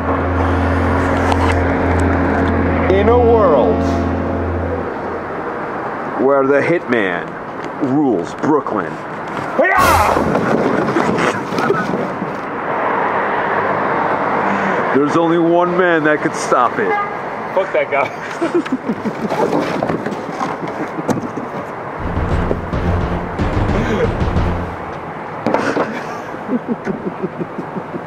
In a world where the hitman rules Brooklyn, there's only one man that could stop it. Fuck that guy.